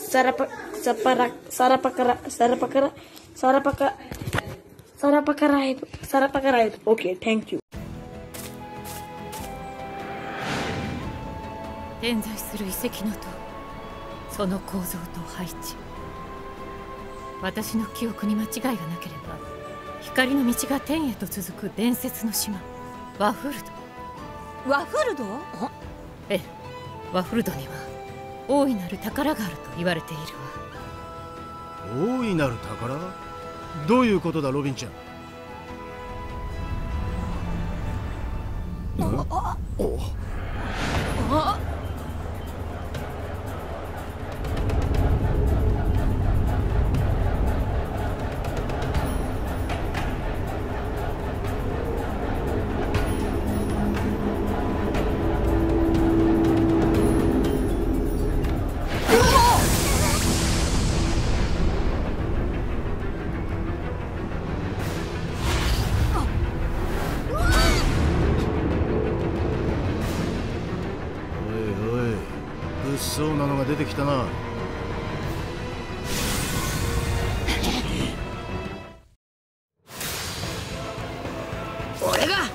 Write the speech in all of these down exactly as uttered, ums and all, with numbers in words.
Sarapa, Sapara, Sarapakara, Sarapakara, Sarapaka, Sarapakara, Sarapakara. Okay, thank you. 点在する遺跡の塔、その構造と配置、私の記憶に間違いがなければ光の道が天へと続く伝説の島ワフルド。 ワフルド？ ええ、ワフルドには大いなる宝があると言われているわ。大いなる宝？どういうことだロビンちゃん。 あおあ物騒なのが出てきたな。 俺が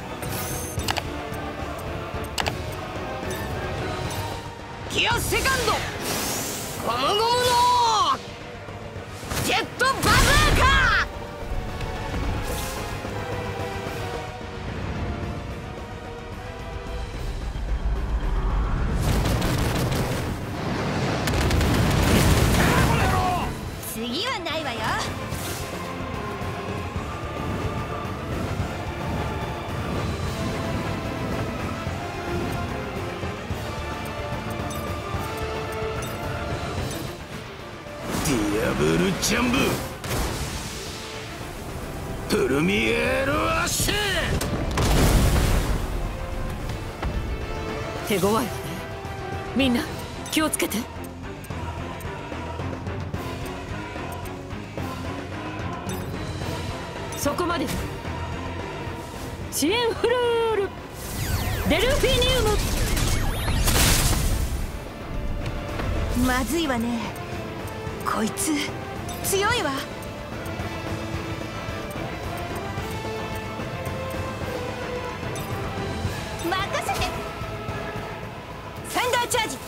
ギアセカンドゴムゴムのジェットバズーカ。次はないわよ。 ディアブルジャンブプルミエールアッシュ。 手強いわね。みんな気をつけて。そこまで。シエンフルールデルフィニウム。 まずいわね。こいつ強いわ。任せて。サンダーチャージ。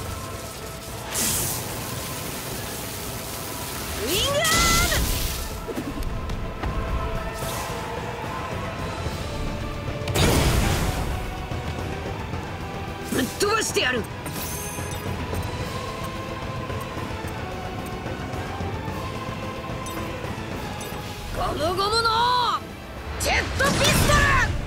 ウィングアーム。ぶっ飛ばしてやる。ゴムゴムのジェットピストル。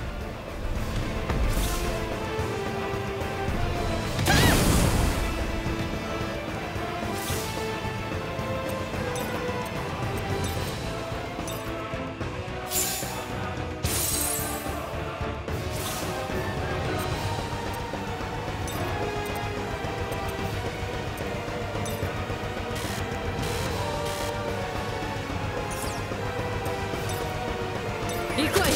行くわよ。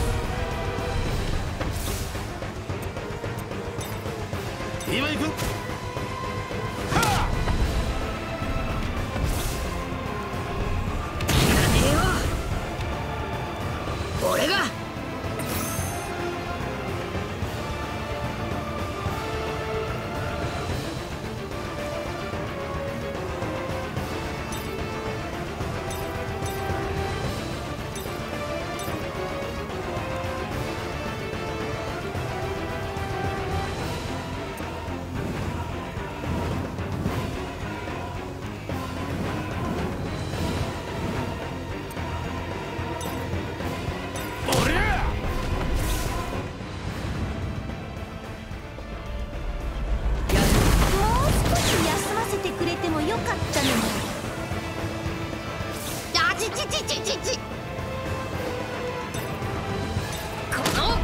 今行く。 やめよう。俺がよかったのに。あちちちちちち。この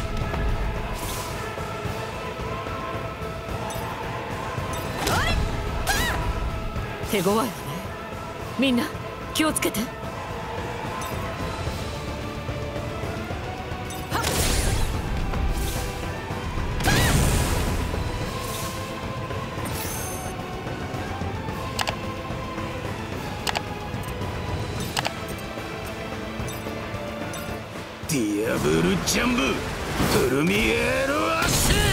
手強いわね。みんな気をつけて。 ディアブルジャンブプルミエールアッシュ。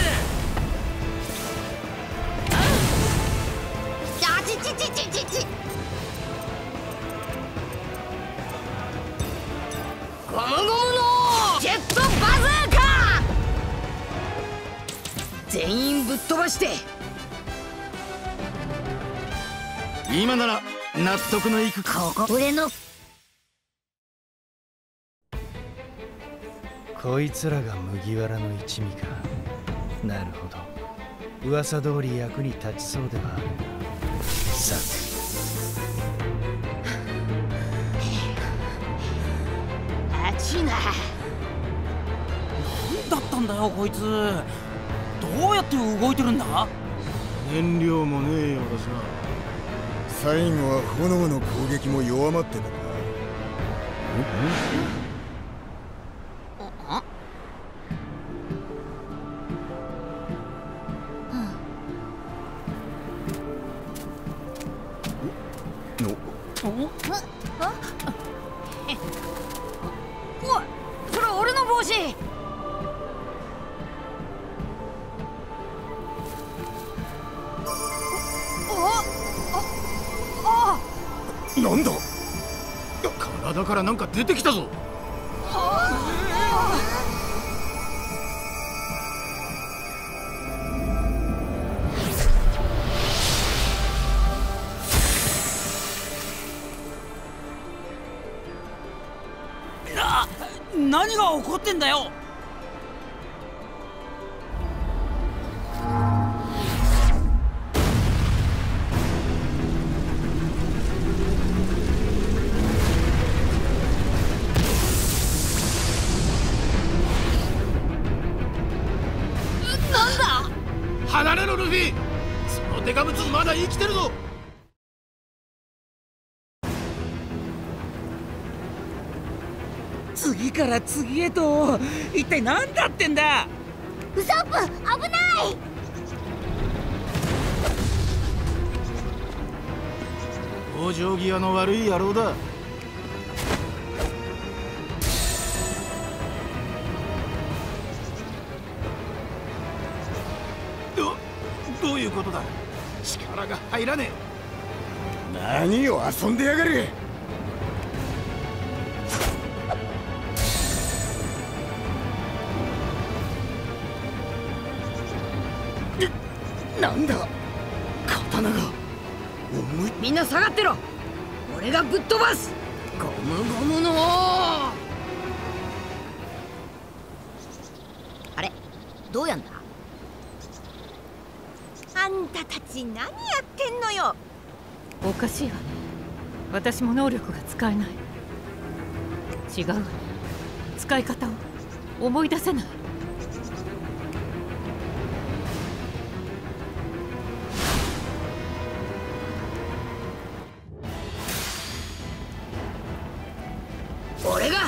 あちちちちちち。ゴムゴムのジェットバズーカ。全員ぶっ飛ばして。 今なら納得のいくここ俺の。 こいつらが麦わらの一味か。なるほど、噂通り役に立ちそうではあるが、さてあちな。 何だったんだよこいつ。どうやって動いてるんだ。 燃料もねえようだしな。 最後は炎の攻撃も弱まってたな。 おい、それ俺の帽子。 なんだ。 体からなんか出てきたぞ。 な、何が起こってんだよ。 離れろルフィ。そのデカブツまだ生きてるぞ。 次から次へと一体何だってんだ。 ウソップ危ない。 往生際の悪い野郎だ。どどういうことだ。力が入らねえ。何を遊んでやがる。 なんだ。 刀が重い。 みんな下がってろ。俺がぶっ飛ばす。ゴムゴムの。あれ、どうやんだ。 あんたたち何やってんのよ。 おかしいわね。私も能力が使えない。違うわね。使い方を思い出せない。 俺が。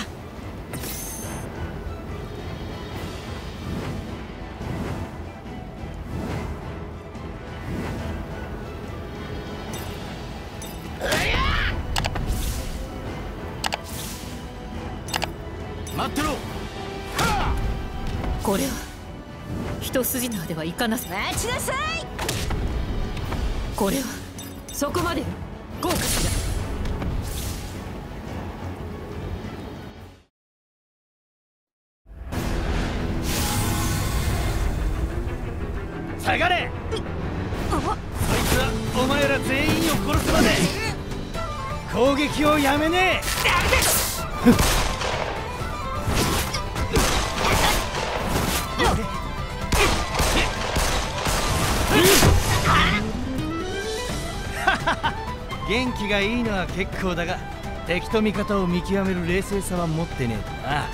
待ってろ。 これは一筋縄ではいかなさ。 待ちなさい。 これはそこまでよ。豪華しだ。 下がれ。そいつはお前ら全員を殺すまで攻撃をやめねえ。元気がいいのは結構だが、敵と味方を見極める冷静さは持ってねえとな。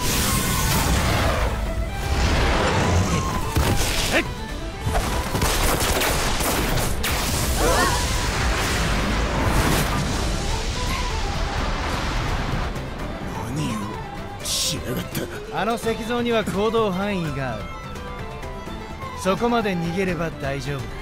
あの石像には行動範囲がある。そこまで逃げれば大丈夫だ。